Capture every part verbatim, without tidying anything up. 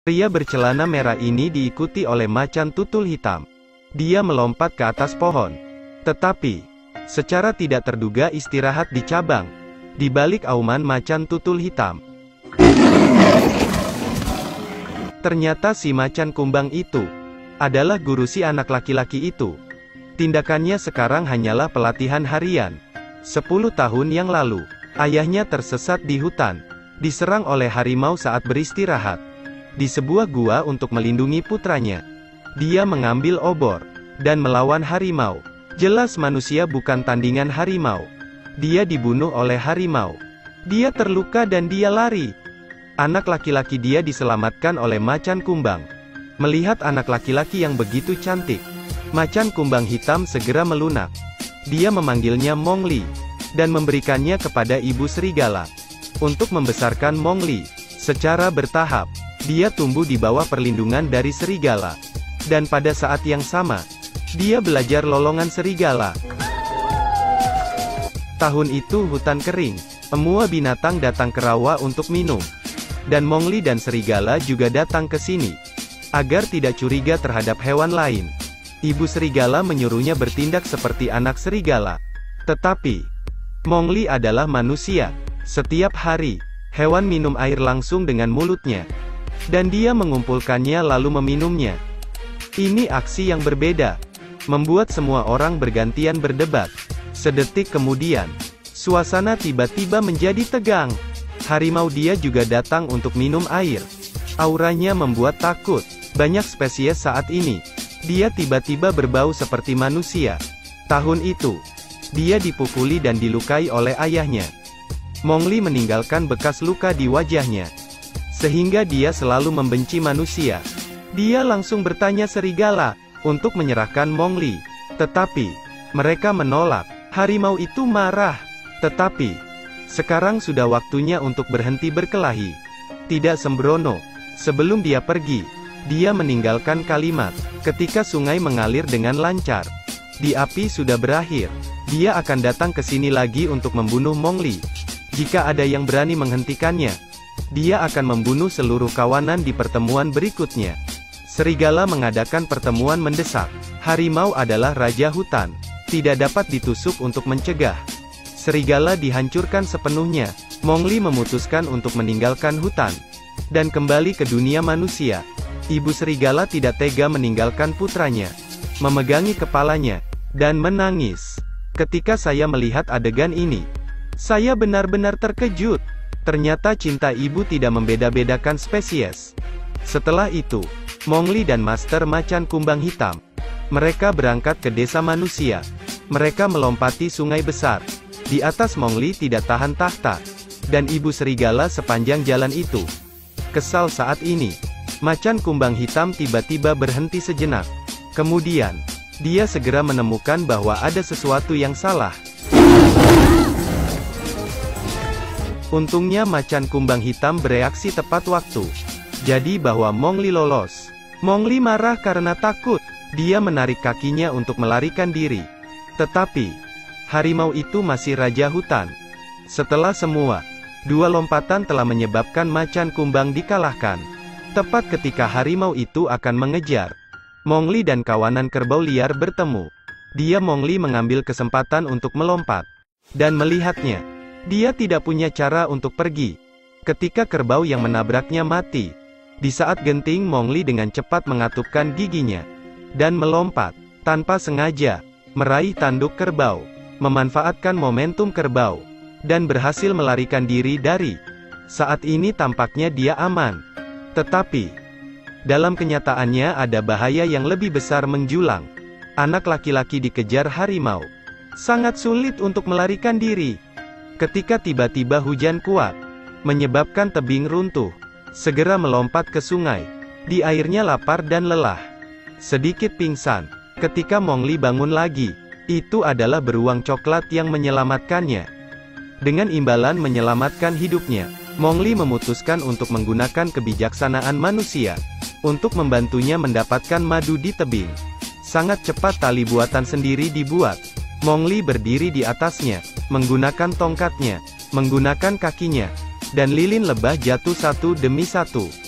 Pria bercelana merah ini diikuti oleh macan tutul hitam. Dia melompat ke atas pohon. Tetapi, secara tidak terduga istirahat di cabang, di balik auman macan tutul hitam. Ternyata si macan kumbang itu adalah guru si anak laki-laki itu. Tindakannya sekarang hanyalah pelatihan harian. Sepuluh tahun yang lalu, ayahnya tersesat di hutan, diserang oleh harimau saat beristirahat di sebuah gua untuk melindungi putranya. Dia mengambil obor dan melawan harimau. Jelas manusia bukan tandingan harimau. Dia dibunuh oleh harimau. Dia terluka dan dia lari. Anak laki-laki dia diselamatkan oleh macan kumbang. Melihat anak laki-laki yang begitu cantik, macan kumbang hitam segera melunak. Dia memanggilnya Mongli, dan memberikannya kepada ibu serigala, untuk membesarkan Mongli. Secara bertahap, dia tumbuh di bawah perlindungan dari serigala. Dan pada saat yang sama, dia belajar lolongan serigala. Tahun itu hutan kering, semua binatang datang ke rawa untuk minum. Dan Mongli dan serigala juga datang ke sini, agar tidak curiga terhadap hewan lain. Ibu serigala menyuruhnya bertindak seperti anak serigala. Tetapi, Mongli adalah manusia. Setiap hari, hewan minum air langsung dengan mulutnya. Dan dia mengumpulkannya lalu meminumnya. Ini aksi yang berbeda, membuat semua orang bergantian berdebat. Sedetik kemudian, suasana tiba-tiba menjadi tegang. Harimau dia juga datang untuk minum air. Auranya membuat takut. Banyak spesies saat ini, dia tiba-tiba berbau seperti manusia. Tahun itu, dia dipukuli dan dilukai oleh ayahnya. Mongli meninggalkan bekas luka di wajahnya, sehingga dia selalu membenci manusia. Dia langsung bertanya serigala untuk menyerahkan Mongli. Tetapi, mereka menolak. Harimau itu marah. Tetapi, sekarang sudah waktunya untuk berhenti berkelahi. Tidak sembrono. Sebelum dia pergi, dia meninggalkan kalimat, ketika sungai mengalir dengan lancar. Di api sudah berakhir. Dia akan datang ke sini lagi untuk membunuh Mongli. Jika ada yang berani menghentikannya, dia akan membunuh seluruh kawanan di pertemuan berikutnya. Serigala mengadakan pertemuan mendesak. Harimau adalah raja hutan. Tidak dapat ditusuk untuk mencegah. Serigala dihancurkan sepenuhnya. Mongli memutuskan untuk meninggalkan hutan dan kembali ke dunia manusia. Ibu serigala tidak tega meninggalkan putranya, memegangi kepalanya, dan menangis. Ketika saya melihat adegan ini, saya benar-benar terkejut. Ternyata cinta ibu tidak membeda-bedakan spesies. Setelah itu, Mongli dan Master Macan Kumbang Hitam, mereka berangkat ke desa manusia. Mereka melompati sungai besar. Di atas Mongli tidak tahan tahta, dan ibu serigala sepanjang jalan itu. Kesal saat ini, Macan Kumbang Hitam tiba-tiba berhenti sejenak. Kemudian, dia segera menemukan bahwa ada sesuatu yang salah. Untungnya Macan Kumbang Hitam bereaksi tepat waktu. Jadi bahwa Mongli lolos. Mongli marah karena takut. Dia menarik kakinya untuk melarikan diri. Tetapi, harimau itu masih raja hutan. Setelah semua, dua lompatan telah menyebabkan Macan Kumbang dikalahkan. Tepat ketika harimau itu akan mengejar, Mongli dan kawanan kerbau liar bertemu. Dia Mongli mengambil kesempatan untuk melompat. Dan melihatnya, dia tidak punya cara untuk pergi. Ketika kerbau yang menabraknya mati. Di saat genting Mongli dengan cepat mengatupkan giginya. Dan melompat, tanpa sengaja, meraih tanduk kerbau. Memanfaatkan momentum kerbau. Dan berhasil melarikan diri dari. Saat ini tampaknya dia aman. Tetapi, dalam kenyataannya ada bahaya yang lebih besar menjulang. Anak laki-laki dikejar harimau. Sangat sulit untuk melarikan diri. Ketika tiba-tiba hujan kuat, menyebabkan tebing runtuh. Segera melompat ke sungai. Di airnya lapar dan lelah. Sedikit pingsan. Ketika Mongli bangun lagi, itu adalah beruang coklat yang menyelamatkannya. Dengan imbalan menyelamatkan hidupnya, Mongli memutuskan untuk menggunakan kebijaksanaan manusia untuk membantunya mendapatkan madu di tebing. Sangat cepat tali buatan sendiri dibuat. Mongli berdiri di atasnya, menggunakan tongkatnya, menggunakan kakinya, dan lilin lebah jatuh satu demi satu.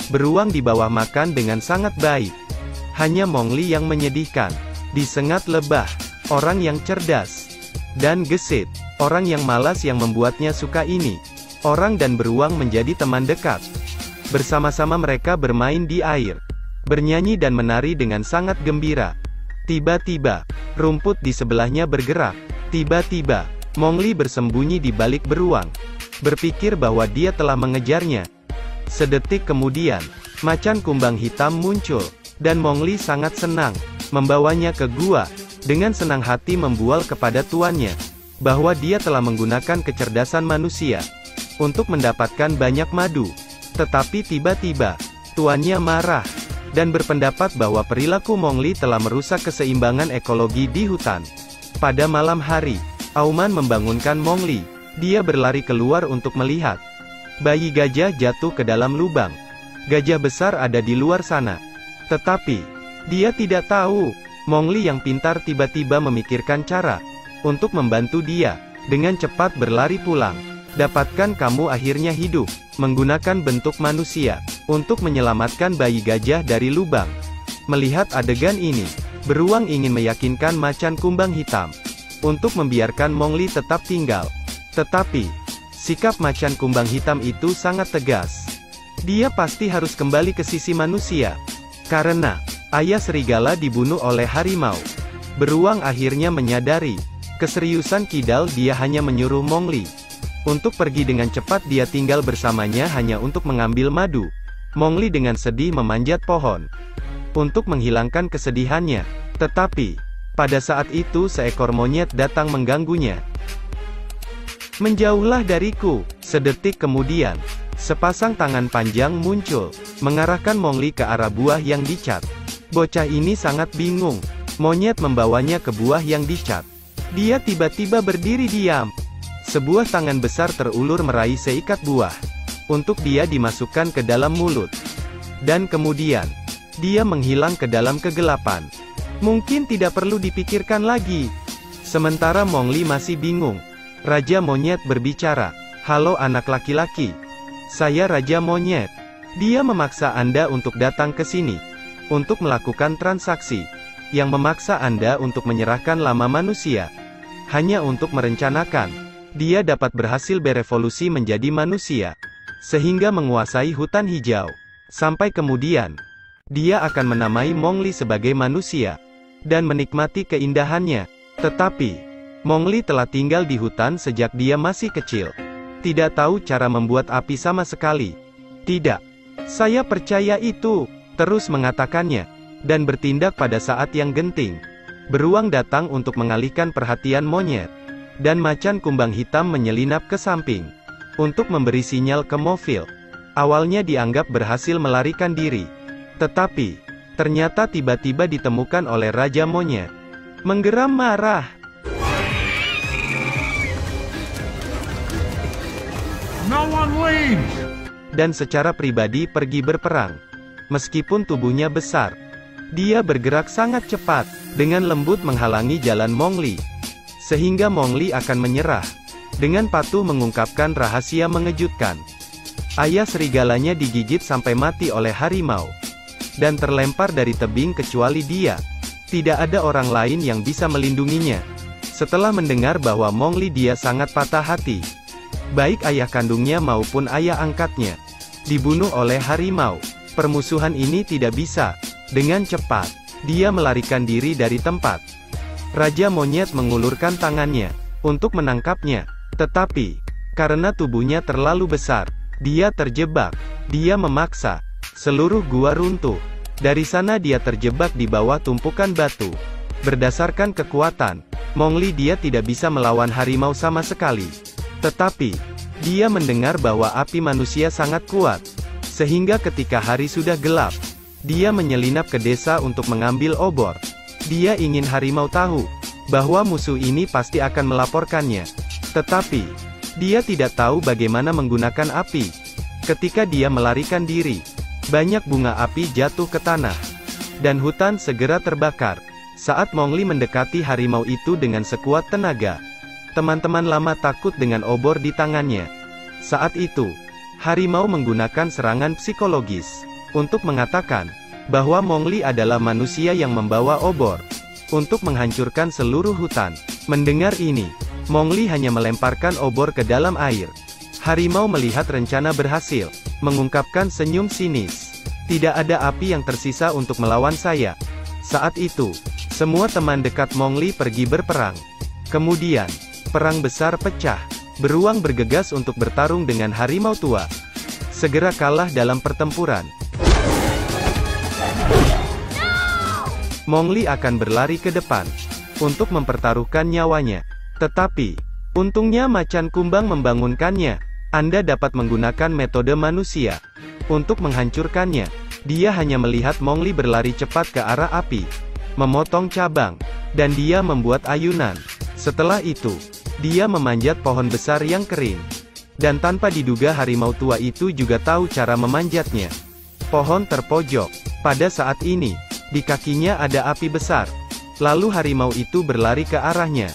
Beruang di bawah makan dengan sangat baik. Hanya Mowgli yang menyedihkan. Disengat lebah, orang yang cerdas dan gesit, orang yang malas yang membuatnya suka ini. Orang dan beruang menjadi teman dekat. Bersama-sama mereka bermain di air, bernyanyi dan menari dengan sangat gembira. Tiba-tiba, rumput di sebelahnya bergerak. Tiba-tiba, Mowgli bersembunyi di balik beruang, berpikir bahwa dia telah mengejarnya. Sedetik kemudian, macan kumbang hitam muncul, dan Mowgli sangat senang, membawanya ke gua, dengan senang hati membual kepada tuannya, bahwa dia telah menggunakan kecerdasan manusia, untuk mendapatkan banyak madu. Tetapi tiba-tiba, tuannya marah, dan berpendapat bahwa perilaku Mowgli telah merusak keseimbangan ekologi di hutan. Pada malam hari, auman membangunkan Mowgli, dia berlari keluar untuk melihat. Bayi gajah jatuh ke dalam lubang. Gajah besar ada di luar sana. Tetapi, dia tidak tahu, Mowgli yang pintar tiba-tiba memikirkan cara untuk membantu dia, dengan cepat berlari pulang. Dapatkan kamu akhirnya hidup, menggunakan bentuk manusia, untuk menyelamatkan bayi gajah dari lubang. Melihat adegan ini, beruang ingin meyakinkan macan kumbang hitam, untuk membiarkan Mowgli tetap tinggal. Tetapi, sikap macan kumbang hitam itu sangat tegas. Dia pasti harus kembali ke sisi manusia. Karena, ayah serigala dibunuh oleh harimau. Beruang akhirnya menyadari, keseriusan kidal dia hanya menyuruh Mowgli untuk pergi dengan cepat. Dia tinggal bersamanya hanya untuk mengambil madu. Mowgli dengan sedih memanjat pohon, untuk menghilangkan kesedihannya. Tetapi, pada saat itu seekor monyet datang mengganggunya. Menjauhlah dariku. Sedetik kemudian, sepasang tangan panjang muncul, mengarahkan Mowgli ke arah buah yang dicat. Bocah ini sangat bingung. Monyet membawanya ke buah yang dicat. Dia tiba-tiba berdiri diam. Sebuah tangan besar terulur meraih seikat buah, untuk dia dimasukkan ke dalam mulut. Dan kemudian, dia menghilang ke dalam kegelapan. Mungkin tidak perlu dipikirkan lagi. Sementara Mowgli masih bingung, Raja Monyet berbicara. Halo anak laki-laki. Saya Raja Monyet. Dia memaksa Anda untuk datang ke sini, untuk melakukan transaksi, yang memaksa Anda untuk menyerahkan lama manusia, hanya untuk merencanakan, dia dapat berhasil berevolusi menjadi manusia, sehingga menguasai hutan hijau. Sampai kemudian, dia akan menamai Mowgli sebagai manusia, dan menikmati keindahannya. Tetapi, Mowgli telah tinggal di hutan sejak dia masih kecil. Tidak tahu cara membuat api sama sekali. Tidak. Saya percaya itu, terus mengatakannya, dan bertindak pada saat yang genting. Beruang datang untuk mengalihkan perhatian monyet, dan macan kumbang hitam menyelinap ke samping, untuk memberi sinyal ke Mowgli. Awalnya dianggap berhasil melarikan diri. Tetapi, ternyata tiba-tiba ditemukan oleh Raja Monyet. Menggeram marah. No one leaves. Dan secara pribadi pergi berperang. Meskipun tubuhnya besar, dia bergerak sangat cepat, dengan lembut menghalangi jalan Mowgli, sehingga Mowgli akan menyerah, dengan patuh mengungkapkan rahasia mengejutkan. Ayah serigalanya digigit sampai mati oleh harimau, dan terlempar dari tebing kecuali dia. Tidak ada orang lain yang bisa melindunginya. Setelah mendengar bahwa Mowgli dia sangat patah hati. Baik ayah kandungnya maupun ayah angkatnya dibunuh oleh harimau. Permusuhan ini tidak bisa. Dengan cepat, dia melarikan diri dari tempat. Raja Monyet mengulurkan tangannya untuk menangkapnya. Tetapi, karena tubuhnya terlalu besar, dia terjebak. Dia memaksa seluruh gua runtuh. Dari sana dia terjebak di bawah tumpukan batu. Berdasarkan kekuatan, Mowgli dia tidak bisa melawan harimau sama sekali. Tetapi, dia mendengar bahwa api manusia sangat kuat, sehingga ketika hari sudah gelap, dia menyelinap ke desa untuk mengambil obor. Dia ingin harimau tahu, bahwa musuh ini pasti akan melaporkannya. Tetapi, dia tidak tahu bagaimana menggunakan api. Ketika dia melarikan diri, banyak bunga api jatuh ke tanah, dan hutan segera terbakar. Saat Mowgli mendekati harimau itu dengan sekuat tenaga, teman-teman lama takut dengan obor di tangannya. Saat itu, harimau menggunakan serangan psikologis. untuk mengatakan bahwa Mowgli adalah manusia yang membawa obor untuk menghancurkan seluruh hutan. Mendengar ini, Mowgli hanya melemparkan obor ke dalam air. Harimau melihat rencana berhasil, mengungkapkan senyum sinis. Tidak ada api yang tersisa untuk melawan saya. Saat itu, semua teman dekat Mowgli pergi berperang. Kemudian, perang besar pecah. Beruang bergegas untuk bertarung dengan harimau tua. Segera kalah dalam pertempuran. Mowgli akan berlari ke depan untuk mempertaruhkan nyawanya. Tetapi, untungnya macan kumbang membangunkannya. Anda dapat menggunakan metode manusia untuk menghancurkannya. Dia hanya melihat Mowgli berlari cepat ke arah api, memotong cabang, dan dia membuat ayunan. Setelah itu, dia memanjat pohon besar yang kering. Dan tanpa diduga harimau tua itu juga tahu cara memanjatnya. Pohon terpojok. Pada saat ini, di kakinya ada api besar. Lalu harimau itu berlari ke arahnya.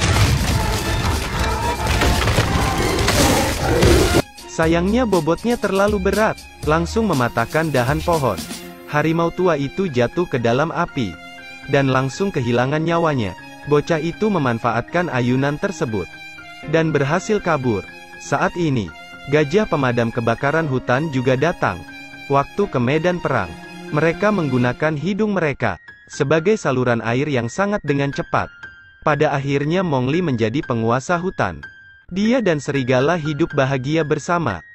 Sayangnya bobotnya terlalu berat, langsung mematahkan dahan pohon. Harimau tua itu jatuh ke dalam api, dan langsung kehilangan nyawanya. Bocah itu memanfaatkan ayunan tersebut, dan berhasil kabur. Saat ini, gajah pemadam kebakaran hutan juga datang. Waktu ke medan perang, mereka menggunakan hidung mereka sebagai saluran air yang sangat dengan cepat. Pada akhirnya Mowgli menjadi penguasa hutan. Dia dan serigala hidup bahagia bersama.